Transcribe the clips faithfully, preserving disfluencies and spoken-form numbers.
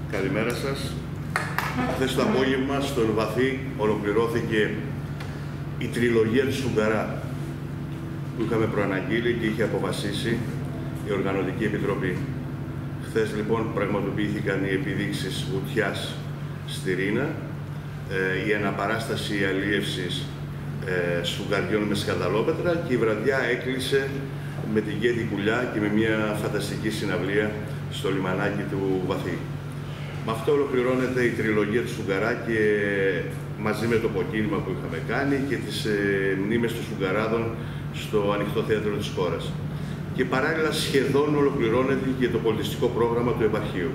Καλημέρα σας. Χθες το απόγευμα στον Βαθύ ολοκληρώθηκε η τριλογία του Σουγκαρά που είχαμε προαναγγείλει και είχε αποφασίσει η Οργανωτική Επιτροπή. Χθες λοιπόν πραγματοποιήθηκαν οι επιδείξεις βουτιάς στη Ρήνα, ε, η αναπαράσταση αλίευσης ε, σφουγγαριών με σκανδαλόπετρα και η βραδιά έκλεισε με την Γκέτη Κουλιά και με μια φανταστική συναυλία στο λιμανάκι του Βαθύ. Με αυτό ολοκληρώνεται η τριλογία του Σουγκαρά και μαζί με το αποκίνημα που είχαμε κάνει και τις ε, μνήμες των Σουγκαράδων στο ανοιχτό θέατρο της χώρας. Και παράλληλα σχεδόν ολοκληρώνεται και το πολιτιστικό πρόγραμμα του επαρχείου.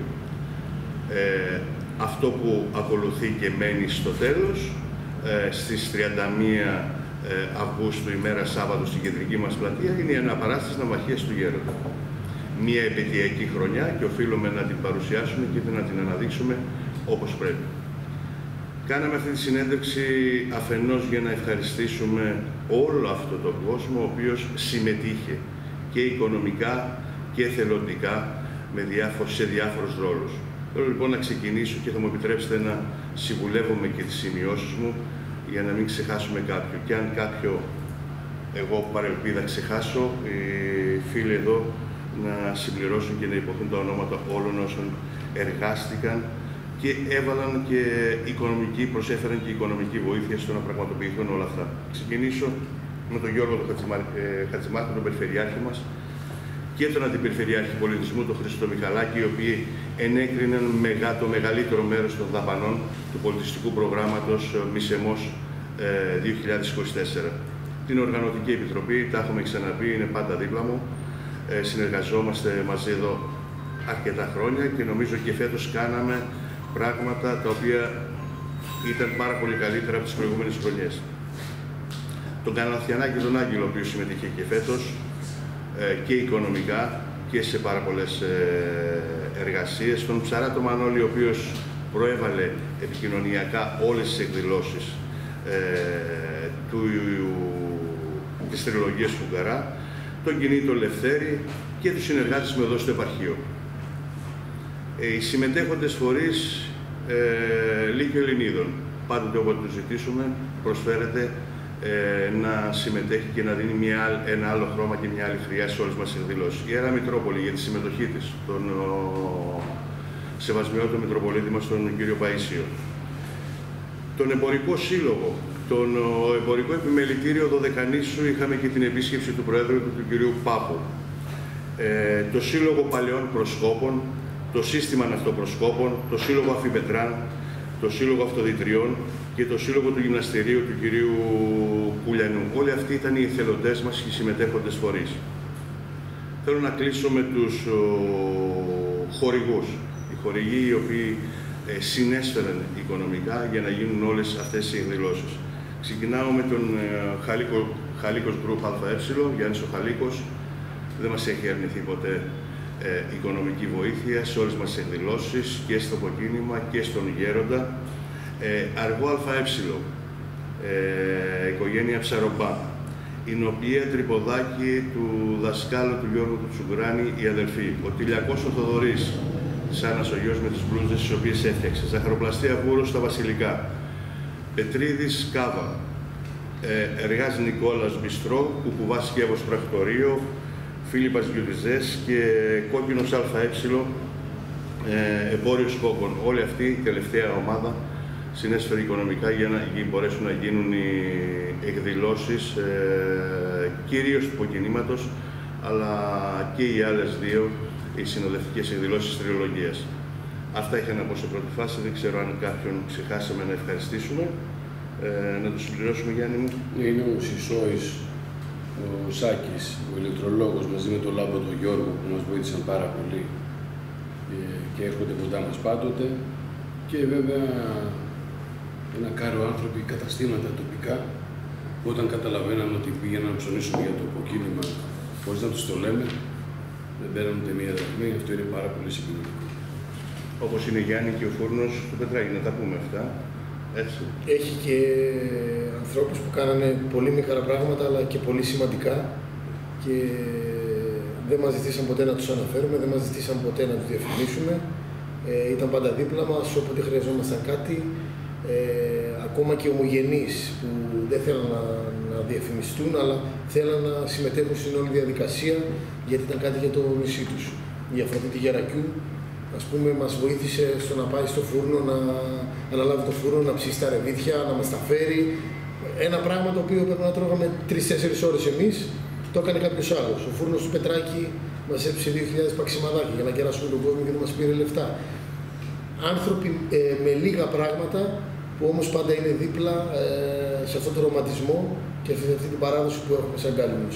Ε, αυτό που ακολουθεί και μένει στο τέλος, ε, στις τριάντα μία Αυγούστου, ημέρα Σάββατο, στην κεντρική μας πλατεία, είναι η αναπαράσταση ναυαρχίας του Γέροντα. Μία επαιτειακή χρονιά και οφείλουμε να την παρουσιάσουμε και να την αναδείξουμε όπως πρέπει. Κάναμε αυτή τη συνέντευξη αφενός για να ευχαριστήσουμε όλο αυτό τον κόσμο ο οποίος συμμετείχε και οικονομικά και εθελοντικά με διάφορους, σε διάφορους ρόλους. Θέλω λοιπόν να ξεκινήσω και θα μου επιτρέψετε να συμβουλεύομαι και τις σημειώσεις μου για να μην ξεχάσουμε κάποιο. Και αν κάποιο, εγώ παρελπίδα ξεχάσω, οι φίλοι εδώ να συμπληρώσουν και να υποθούν τα ονόματα όλων όσων εργάστηκαν και έβαλαν και οικονομική, προσέφεραν και οικονομική βοήθεια στο να πραγματοποιηθούν όλα αυτά. Ξεκινήσω με τον Γιώργο τον Χατζημάρκο, τον Περιφερειάρχη μας, και τον Αντιπεριφερειάρχη Πολιτισμού, τον Χρήστο Μιχαλάκη, οι οποίοι ενέκριναν μεγά, το μεγαλύτερο μέρος των δαπανών του πολιτιστικού προγράμματος Μισεμός ε, δύο χιλιάδες είκοσι τέσσερα. Την Οργανωτική Επιτροπή, τα έχουμε ξαναπεί, είναι πάντα δίπλα μου. Ε, συνεργαζόμαστε μαζί εδώ αρκετά χρόνια και νομίζω και φέτος κάναμε πράγματα τα οποία ήταν πάρα πολύ καλύτερα από τις προηγούμενες χρονιές. Τον Καναθιανάκη τον Άγγελο, ο οποίος συμμετείχε και φέτος, και οικονομικά και σε πάρα πολλές εργασίες. Τον Ψαρά τον Μανώλη, ο οποίος προέβαλε επικοινωνιακά όλες τις εκδηλώσεις ε, του, της τριλογίας Σουγκαρά, τον Κινήτο Λευθέρη και τους συνεργάτες με εδώ στο επαρχείο. Ε, οι συμμετέχοντες φορείς ε, Λύκειο Ελληνίδων, πάντοτε όποτε τους ζητήσουμε, προσφέρεται Ε, να συμμετέχει και να δίνει μια, ένα άλλο χρώμα και μια άλλη χρειά σε όλες μας τις εκδηλώσεις. Η Ιερά Μητρόπολη για τη συμμετοχή της, τον σεβασμιότατο Μητροπολίτη μας, τον κύριο Παΐσιο. Τον Εμπορικό Σύλλογο, τον ο, Εμπορικό Επιμελητήριο Δωδεκανήσου, είχαμε και την επίσκεψη του Προέδρου του, του κυρίου Πάπου. Ε, το Σύλλογο Παλαιών Προσκόπων, το Σύστημα Ναυτοπροσκόπων, το Σύλλογο Αφιπετράν, το Σύλλογο Αυτοδυτριών και το Σύλλογο του Γυμναστηρίου του κυρίου Κουλιανού. Όλοι αυτοί ήταν οι εθελοντές μας και οι συμμετέχοντες φορείς. Θέλω να κλείσω με τους ο, χορηγούς. Οι χορηγοί οι οποίοι ε, συνέσφεραν οικονομικά για να γίνουν όλες αυτές οι εκδηλώσεις. Ξεκινάω με τον ε, Χαλίκο, Χαλίκος Group ΑΕ, Γιάννης ο Χαλίκος. Δεν μας έχει αρνηθεί ποτέ ε, οικονομική βοήθεια σε όλες μας τις εκδηλώσεις και στο αποκίνημα και στον Γέροντα. Ε, Αργό ΑΕ, ε, οικογένεια Ψαρομπά, η Νοπία Τρυποδάκη του δασκάλου του Γιώργου του Τσουγκράνη, οι αδελφοί, ο Τηλιακός ο Θοδωρής, Σάνας ο γιος με τις μπλούζες τις οποίες έφτιαξε, Ζαχαροπλαστεία Βούρος στα Βασιλικά, Πετρίδης Κάβα, ε, Εργάς Νικόλας Μπιστρό, Κουκουβάς Σκεύος Πρακτορείο, Φίλιππας Γιουδιζές και Κόκκινος ΑΕ, ε, Εμπόριος Κόκκων. Όλη αυτή η τελευταία ομάδα συνέσφερε οικονομικά για να μπορέσουν να γίνουν οι εκδηλώσεις, ε, κυρίως του υποκινήματος, αλλά και οι άλλες δύο, οι συνοδευτικές εκδηλώσεις της τριλογίας. Αυτά είχα να πω σε πρώτη φάση, δεν ξέρω αν κάποιον ξεχάσαμε να ευχαριστήσουμε. Ε, να το συμπληρώσουμε, Γιάννη μου. Είναι ο Σισόης, ο Σάκης, ο ηλεκτρολόγος, μαζί με τον Λάμπο τον Γιώργο, που μας βοήθησαν πάρα πολύ και έρχονται κοντά μας πάντοτε. Και βέβαια ένα κάρο άνθρωποι, καταστήματα τοπικά, που όταν καταλαβαίναμε ότι πήγαιναν να ψωνίσουμε για το αποκίνημα χωρίς να τους το λέμε, δεν παίρνουν ούτε μία δραχμή, αυτό είναι πάρα πολύ συγκινητικό. Όπως είναι Γιάννη και ο φούρνος του Πετράκη, να τα πούμε αυτά. Έτσι. Έχει και ανθρώπους που κάνανε πολύ μικρά πράγματα, αλλά και πολύ σημαντικά και δεν μας ζητήσαν ποτέ να τους αναφέρουμε, δεν μας ζητήσαν ποτέ να τους διαφημίσουμε. ε, ήταν πάντα δίπλα μας, όποτε χρειαζόμασταν κάτι. Ε, ακόμα και ομογενείς που δεν θέλαν να, να διαφημιστούν, αλλά θέλαν να συμμετέχουν στην όλη διαδικασία, γιατί ήταν κάτι για το νησί τους. Η Αφροδίτη Γερακιού, ας πούμε, μας βοήθησε στο να πάει στο φούρνο, να αναλάβει το φούρνο, να ψήσει τα ρεβίθια, να μας τα φέρει. Ένα πράγμα το οποίο πρέπει να τρώγαμε τρεις τέσσερις ώρες εμείς, το έκανε κάποιος άλλος. Ο φούρνος του Πετράκη μας έψησε δύο χιλιάδες παξιμαδάκια για να κεράσουμε τον κόσμο και δεν μας πήρε λεφτά. Άνθρωποι ε, με λίγα πράγματα, που όμως πάντα είναι δίπλα ε, σε αυτόν τον ρομαντισμό και αυτή, αυτή την παράδοση που έχουμε σαν Γκάλινους.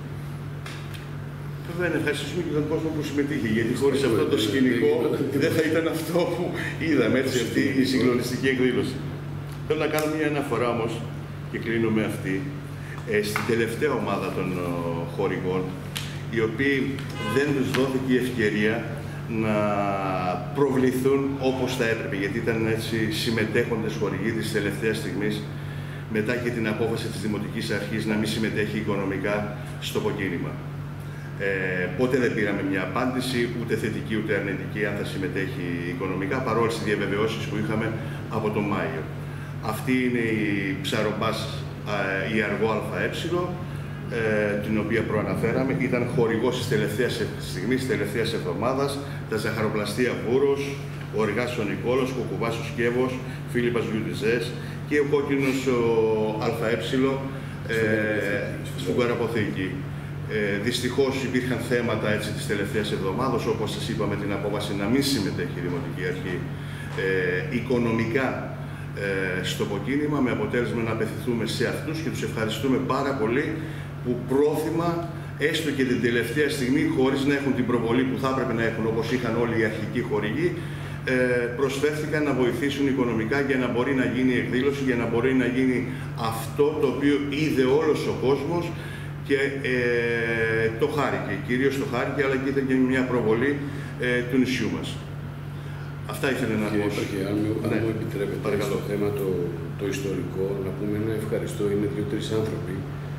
Βέβαια, να ευχαριστήσουμε και τον κόσμο που συμμετείχε, γιατί χωρίς αυτό το σκηνικό δεν θα ήταν αυτό που είδαμε, έτσι, αυτή η συγκλονιστική εκδήλωση. Θέλω να κάνω μια αναφορά όμως, και κλείνω με αυτή, ε, στην τελευταία ομάδα των ε, χορηγών, οι οποίοι δεν τους δόθηκε η ευκαιρία να προβληθούν όπως θα έπρεπε, γιατί ήταν έτσι συμμετέχοντες χορηγοί της τελευταίας στιγμής, μετά και την απόφαση της Δημοτικής Αρχής να μην συμμετέχει οικονομικά στο αποκίνημα. Ε, ποτέ δεν πήραμε μια απάντηση, ούτε θετική ούτε αρνητική, αν θα συμμετέχει οικονομικά, παρόλες τις διαβεβαιώσεις που είχαμε από τον Μάιο. Αυτή είναι η Ψαρομπάς, η Αργό ΑΕ, ε, την οποία προαναφέραμε. Ήταν χορηγός της τελευταίας στιγμής, της τελευταίας εβδομάδας, τα Ζαχαροπλαστεία Βούρος, ο Οργάς ο Νικόλος, ο Κουβάς ο Σκεύος, Φίλιππας Γιουτιζές και ο κόκκινος ο ΑΕ ε, στην Καραποθήκη. Ε, δυστυχώς υπήρχαν θέματα έτσι τις τελευταίες εβδομάδες, όπως σας είπαμε, την απόφαση να μην συμμετέχει η Δημοτική Αρχή ε, οικονομικά ε, στο αποκίνημα, με αποτέλεσμα να απευθυνθούμε σε αυτούς και τους ευχαριστούμε πάρα πολύ που πρόθυμα, έστω και την τελευταία στιγμή, χωρίς να έχουν την προβολή που θα έπρεπε να έχουν, όπως είχαν όλοι οι αρχικοί χορηγοί, ε, προσφέρθηκαν να βοηθήσουν οικονομικά για να μπορεί να γίνει η εκδήλωση, για να μπορεί να γίνει αυτό το οποίο είδε όλος ο κόσμος και ε, το χάρηκε, κυρίως το χάρηκε, αλλά και ήταν και μια προβολή ε, του νησιού μας. Αυτά ήθελα να πω. Αν, αν ναι. μου επιτρέπετε, παρακαλώ, στο θέμα το, το ιστορικό, να πούμε ένα ευχαριστώ. Είναι δύο-τρεις άνθρωποι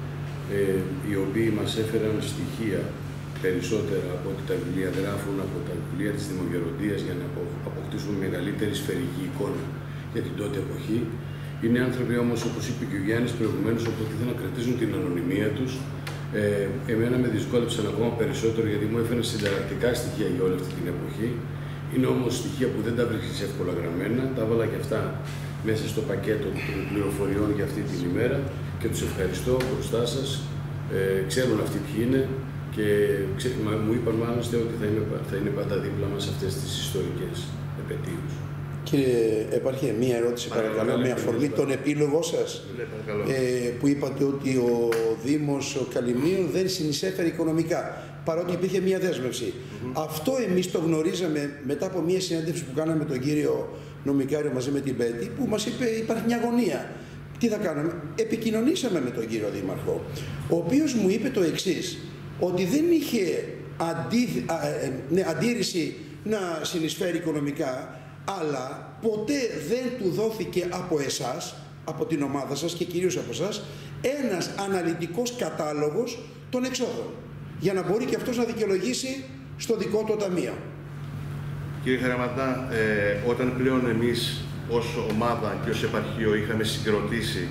ε, οι οποίοι μας έφεραν στοιχεία περισσότερα από ότι τα βιβλία γράφουν, από τα βιβλία της Δημογεροντίας, για να αποκτήσουμε μεγαλύτερη σφαιρική εικόνα για την τότε εποχή. Είναι άνθρωποι όμως, όπως είπε και ο Γιάννης προηγουμένως, οπότε ήθελαν να κρατήσουν την ανωνυμία τους. Ε, εμένα με δυσκόλεψαν ακόμα περισσότερο, γιατί μου έφεραν συνταρακτικά στοιχεία για όλη αυτή την εποχή. Είναι όμως στοιχεία που δεν τα βρίσκεις εύκολα γραμμένα. Τα έβαλα και αυτά μέσα στο πακέτο των πληροφοριών για αυτή την ημέρα και τους ευχαριστώ μπροστά σας. Ε, ξέρουν αυτοί ποιοι είναι και ξέ, μα, μου είπαν μάλιστα ότι θα είναι, θα είναι πάντα δίπλα μας αυτές τις ιστορικές επετείους. Κύριε Επαρχέ, μία ερώτηση παρακαλώ, παρακαλώ με αφορμή τον επίλογο σας, ε, που είπατε ότι ο Δήμος ο Καλυμνίων δεν συνεισέφερε οικονομικά, παρότι υπήρχε μία δέσμευση. Mm-hmm. Αυτό εμείς το γνωρίζαμε μετά από μία συνέντευξη που κάναμε με τον κύριο νομικάριο μαζί με την Πέτη, που μας είπε υπάρχει μια αγωνία. Τι θα κάναμε? Επικοινωνήσαμε με τον κύριο Δήμαρχο, ο οποίος μου είπε το εξής, ότι δεν είχε αντί, α, ε, ναι, αντίρρηση να συνεισφέρει οικονομικά, αλλά ποτέ δεν του δόθηκε από εσάς, από την ομάδα σας και κυρίως από εσάς, ένας αναλυτικός κατάλογος των εξόδων, για να μπορεί και αυτός να δικαιολογήσει στο δικό του ταμείο. Κύριε Χαραματά, ε, όταν πλέον εμείς ως ομάδα και ως επαρχείο είχαμε συγκροτήσει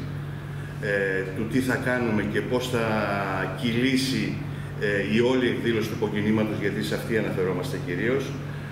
ε, του τι θα κάνουμε και πώς θα κυλήσει ε, η όλη εκδήλωση του υποκινήματος, γιατί σε αυτή αναφερόμαστε κυρίως,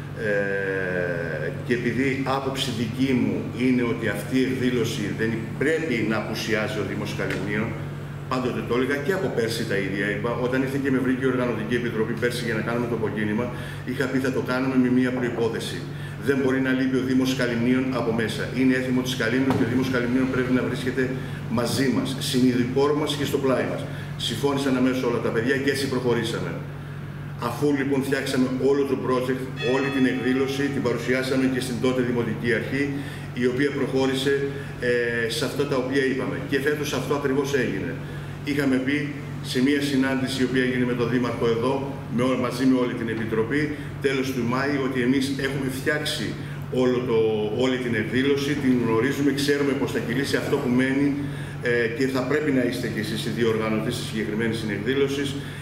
Ε, και επειδή άποψη δική μου είναι ότι αυτή η εκδήλωση δεν πρέπει να απουσιάζει ο Δήμος Καλυμνίων, πάντοτε το έλεγα και από πέρσι τα ίδια είπα, όταν ήρθε και με βρήκε η Οργανωτική Επιτροπή πέρσι για να κάνουμε το αποκίνημα, είχα πει θα το κάνουμε με μία προϋπόθεση. Δεν μπορεί να λείπει ο Δήμος Καλυμνίων από μέσα. Είναι έθιμο της Καλύμνου και ο Δήμος Καλυμνίων πρέπει να βρίσκεται μαζί μας, συνειδηπόρο μας και στο πλάι μας. Συμφώνησαν αμέσως όλα τα παιδιά και έτσι προχωρήσαμε. Αφού λοιπόν φτιάξαμε όλο το project, όλη την εκδήλωση, την παρουσιάσαμε και στην τότε Δημοτική Αρχή, η οποία προχώρησε ε, σε αυτά τα οποία είπαμε. Και φέτος αυτό ακριβώς έγινε. Είχαμε πει σε μια συνάντηση η οποία έγινε με τον Δήμαρχο εδώ, με, μαζί με όλη την Επιτροπή, τέλος του Μάη, ότι εμείς έχουμε φτιάξει όλο το, όλη την εκδήλωση, την γνωρίζουμε, ξέρουμε πώς θα κυλήσει. Αυτό που μένει ε, και θα πρέπει να είστε και εσείς οι διοργανωτές της συγκεκριμένης συνεκδήλωσης,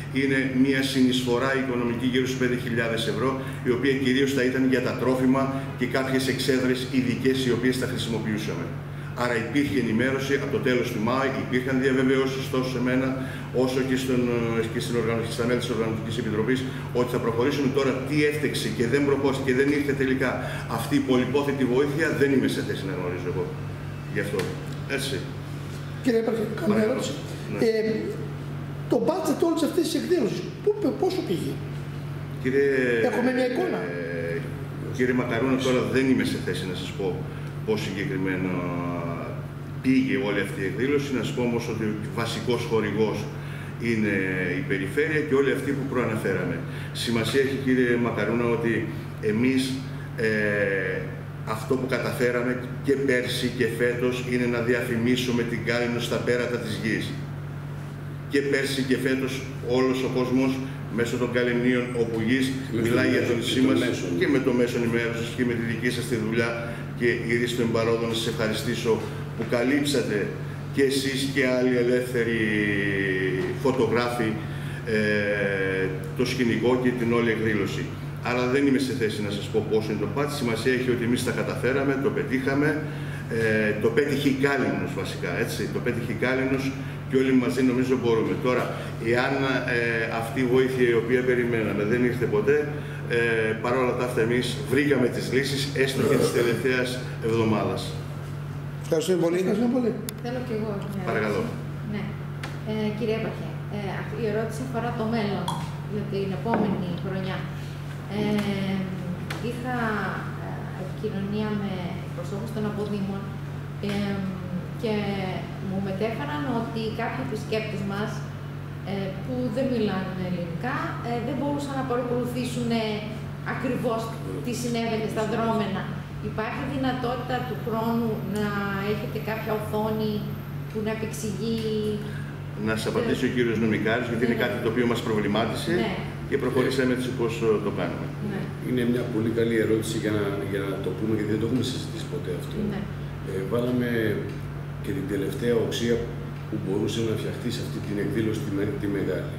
είναι μια συνεισφορά οικονομική γύρω στους πέντε χιλιάδες ευρώ, η οποία κυρίως θα ήταν για τα τρόφιμα και κάποιες εξέδρες ειδικές οι οποίες θα χρησιμοποιούσαμε. Άρα υπήρχε ενημέρωση από το τέλος του Μάη, υπήρχαν διαβεβαιώσεις τόσο σε μένα όσο και, στον, και στην οργανωτική, στα μέλη της Οργανωτικής Επιτροπής ότι θα προχωρήσουμε. Τώρα τι έφτεξε και δεν προχώρησε και δεν ήρθε τελικά αυτή η πολυπόθετη βοήθεια, δεν είμαι σε θέση να γνωρίζω εγώ. Γι' αυτό. Έτσι. Κύριε Πάρχε, κάνω μια ερώτηση. Ναι. Ε, το budget όλης αυτής της εκδήλωσης, πόσο πήγε? Κύριε, Έχουμε μια εικόνα. Ε, κύριε Μακαρούνα, τώρα δεν είμαι σε θέση να σας πω πώς συγκεκριμένο πήγε όλη αυτή η εκδήλωση. Να σας πω όμως ότι ο βασικός χορηγός είναι η περιφέρεια και όλοι αυτοί που προαναφέραμε. Σημασία έχει, κύριε Μακαρούνα, ότι εμείς ε, αυτό που καταφέραμε και πέρσι και φέτος είναι να διαφημίσουμε την Κάλυμνο στα πέρατα της γης. Και πέρσι και φέτος όλος ο κόσμος μέσω των Καλυμνίων όπου γης μιλάει για το νησί μας και με το μέσο ενημέρωσης και με τη δική σας τη δουλειά. Και ειρήση των παρόντων, να σας ευχαριστήσω που καλύψατε και εσείς και άλλοι ελεύθεροι φωτογράφοι ε, το σκηνικό και την όλη εκδήλωση. Άρα δεν είμαι σε θέση να σας πω πόσο είναι το πάτη. Σημασία έχει ότι εμείς τα καταφέραμε, το πετύχαμε, ε, το πέτυχε η Κάλυμνος βασικά, έτσι. Το πέτυχε η Κάλυμνος και όλοι μαζί νομίζω μπορούμε. Τώρα, εάν ε, αυτή η βοήθεια η οποία περιμέναμε δεν ήρθε ποτέ, ε, παρόλα τα αυτά εμείς βρήκαμε τις λύσεις, έστω και της τελευταίας εβδομάδας. Ευχαριστούμε πολύ. Ευχαριστούμε πολύ. Θέλω και εγώ. Παρακαλώ. Ναι. Ε, κύριε Έπαρχε, ε, η ερώτηση αφορά το μέλλον για την επόμενη χρονιά. Ε, είχα επικοινωνία με προσώπους των αποδήμων ε, και μου μετέφεραν ότι κάποιοι επισκέπτες μας ε, που δεν μιλάνε ελληνικά ε, δεν μπορούσαν να παρακολουθήσουν ε, ακριβώς τι συνέβαινε στα δρόμενα. Υπάρχει δυνατότητα του χρόνου να έχετε κάποια οθόνη που να επεξηγεί? Να σας απαντήσει ο κύριος Νομικάρης, γιατί ναι, είναι κάτι το οποίο μας προβλημάτισε, ναι, και προχωρήσαμε έτσι πώς το κάνουμε. Ναι. Είναι μια πολύ καλή ερώτηση για να, για να το πούμε, γιατί δεν το έχουμε συζητήσει ποτέ αυτό. Ναι. Ε, βάλαμε και την τελευταία οξία που μπορούσε να φτιαχτεί σε αυτή την εκδήλωση τη, τη μεγάλη.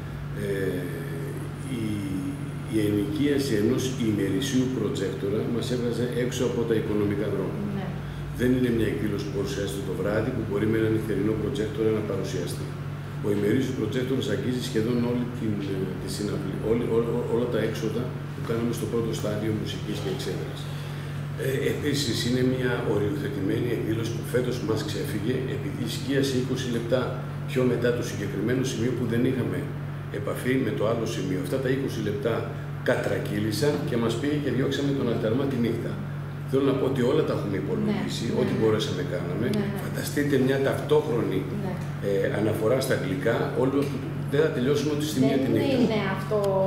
Ε, η, η ενοικίαση ενός ημερησίου προτζέκτορα μας έβγαζε έξω από τα οικονομικά δρόμια. Ναι. Δεν είναι μια εκδήλωση που παρουσιάζεται το βράδυ που μπορεί με ένα νυχτερινό προτζέκτορα να παρουσιαστεί. Ο ημερήσιος προτζέκτορας αγγίζει σχεδόν όλη την, τη συναυλή, όλη, ό, ό, όλα τα έξοδα που κάναμε στο πρώτο στάδιο μουσικής και εξέδρας. Ε, επίσης, είναι μια οριοθετημένη εκδήλωση που φέτος μας ξέφυγε επειδή σκίασε είκοσι λεπτά πιο μετά το συγκεκριμένο σημείο που δεν είχαμε επαφή με το άλλο σημείο. Αυτά τα είκοσι λεπτά κατρακύλησαν και μας πήγε και διώξαμε τον αλταρμά τη νύχτα. Θέλω να πω ότι όλα τα έχουμε υπολογίσει, ναι, ό,τι ναι, μπορέσαμε κάναμε. Ναι, ναι. Φανταστείτε μια ταυτόχρονη ναι, ε, αναφορά στα αγγλικά, όλο, δεν θα τελειώσουμε ούτε στη μία την νύχτα. Δεν είναι αυτό